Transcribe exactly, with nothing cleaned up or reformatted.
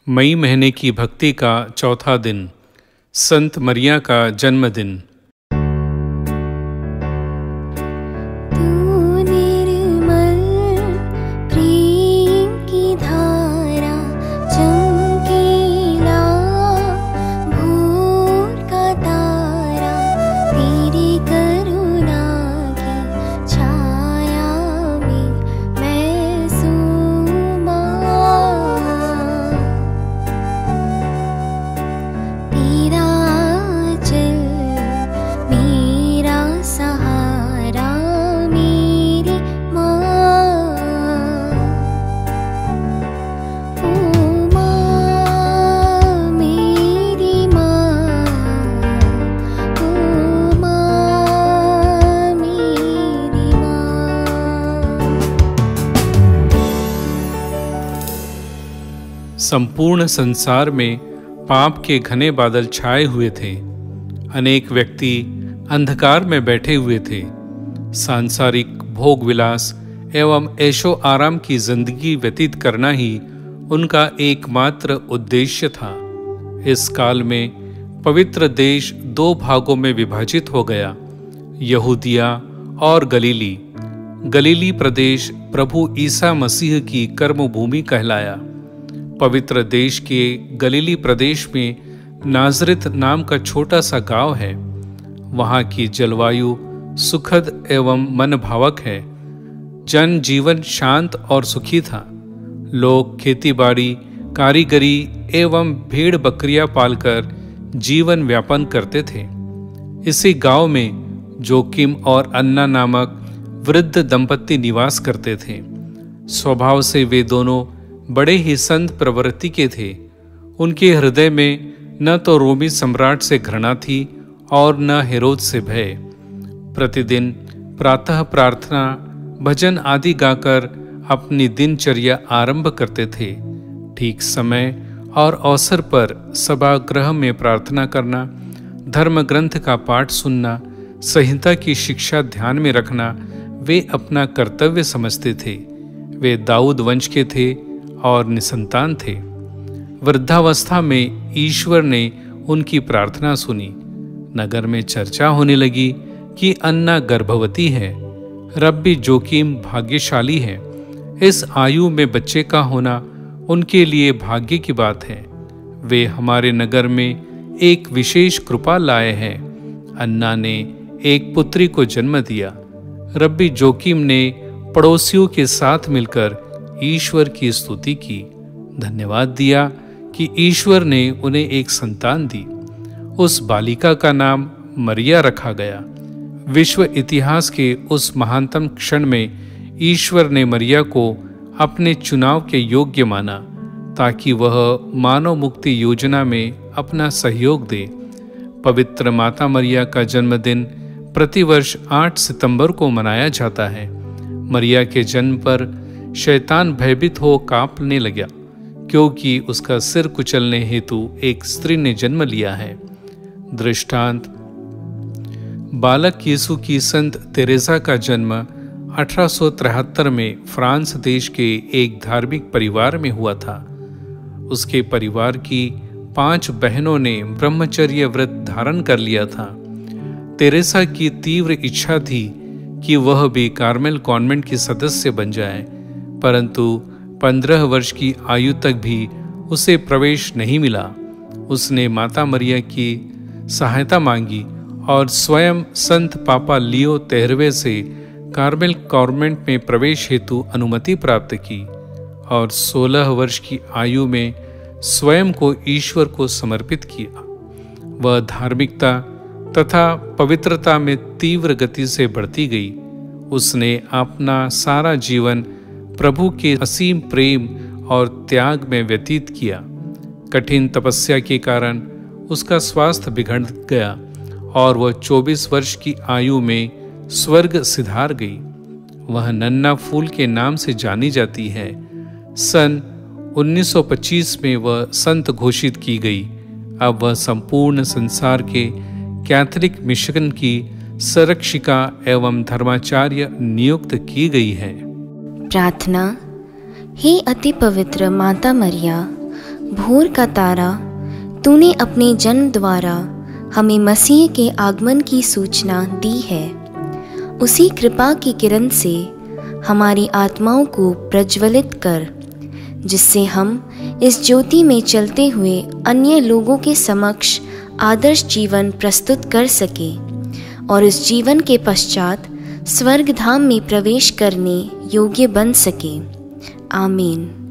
मई महीने की भक्ति का चौथा दिन, संत मरिया का जन्मदिन। संपूर्ण संसार में पाप के घने बादल छाए हुए थे। अनेक व्यक्ति अंधकार में बैठे हुए थे। सांसारिक भोग विलास एवं ऐशो आराम की जिंदगी व्यतीत करना ही उनका एकमात्र उद्देश्य था। इस काल में पवित्र देश दो भागों में विभाजित हो गया, यहूदिया और गलीली। गलीली प्रदेश प्रभु ईसा मसीह की कर्मभूमि कहलाया। पवित्र देश के गलीली प्रदेश में नाजरेत नाम का छोटा सा गांव है। वहां की जलवायु सुखद एवं मनभावक है। जन जीवन शांत और सुखी था। लोग खेतीबाड़ी, कारीगरी एवं भेड़ बकरियां पालकर जीवन व्यापन करते थे। इसी गांव में जोकिम और अन्ना नामक वृद्ध दंपत्ति निवास करते थे। स्वभाव से वे दोनों बड़े ही संत प्रवृत्ति के थे। उनके हृदय में न तो रोमी सम्राट से घृणा थी और न हेरोद से भय। प्रतिदिन प्रातः प्रार्थना, भजन आदि गाकर अपनी दिनचर्या आरंभ करते थे। ठीक समय और अवसर पर सभागृह में प्रार्थना करना, धर्म ग्रंथ का पाठ सुनना, संहिता की शिक्षा ध्यान में रखना वे अपना कर्तव्य समझते थे। वे दाऊद वंश के थे और निसंतान थे। वृद्धावस्था में ईश्वर ने उनकी प्रार्थना सुनी। नगर में चर्चा होने लगी कि अन्ना गर्भवती है। रब्बी जोकिम भाग्यशाली है। इस आयु में बच्चे का होना उनके लिए भाग्य की बात है। वे हमारे नगर में एक विशेष कृपा लाए हैं। अन्ना ने एक पुत्री को जन्म दिया। रब्बी जोकिम ने पड़ोसियों के साथ मिलकर ईश्वर की स्तुति की, धन्यवाद दिया कि ईश्वर ने उन्हें एक संतान दी। उस बालिका का नाम मरिया रखा गया। विश्व इतिहास के उस महानतम क्षण में ईश्वर ने मरिया को अपने चुनाव के योग्य माना ताकि वह मानव मुक्ति योजना में अपना सहयोग दे। पवित्र माता मरिया का जन्मदिन प्रतिवर्ष आठ सितंबर को मनाया जाता है। मरिया के जन्म पर शैतान भयभीत हो कांपने लगा, क्योंकि उसका सिर कुचलने हेतु एक स्त्री ने जन्म लिया है। दृष्टांत, बालक यीशु की संत तेरेसा का जन्म अठारह सौ तिहत्तर में फ्रांस देश के एक धार्मिक परिवार में हुआ था। उसके परिवार की पांच बहनों ने ब्रह्मचर्य व्रत धारण कर लिया था। तेरेसा की तीव्र इच्छा थी कि वह भी कार्मेल कॉन्वेंट की सदस्य बन जाए, परंतु पंद्रह वर्ष की आयु तक भी उसे प्रवेश नहीं मिला। उसने माता मरिया की सहायता मांगी और स्वयं संत पापा लियो तेरहवें से कार्मेल कॉन्वेंट में प्रवेश हेतु अनुमति प्राप्त की और सोलह वर्ष की आयु में स्वयं को ईश्वर को समर्पित किया। वह धार्मिकता तथा पवित्रता में तीव्र गति से बढ़ती गई। उसने अपना सारा जीवन प्रभु के असीम प्रेम और त्याग में व्यतीत किया। कठिन तपस्या के कारण उसका स्वास्थ्य बिगड़ गया और वह चौबीस वर्ष की आयु में स्वर्ग सिधार गई। वह नन्ना फूल के नाम से जानी जाती है। सन उन्नीस सौ पच्चीस में वह संत घोषित की गई। अब वह संपूर्ण संसार के कैथोलिक मिशन की संरक्षिका एवं धर्माचार्य नियुक्त की गई है। प्रार्थना। हे अति पवित्र माता मरिया, भोर का तारा, तूने अपने जन्म द्वारा हमें मसीह के आगमन की सूचना दी है। उसी कृपा की किरण से हमारी आत्माओं को प्रज्वलित कर, जिससे हम इस ज्योति में चलते हुए अन्य लोगों के समक्ष आदर्श जीवन प्रस्तुत कर सके और इस जीवन के पश्चात स्वर्ग धाम में प्रवेश करने योग्य बन सके। आमीन।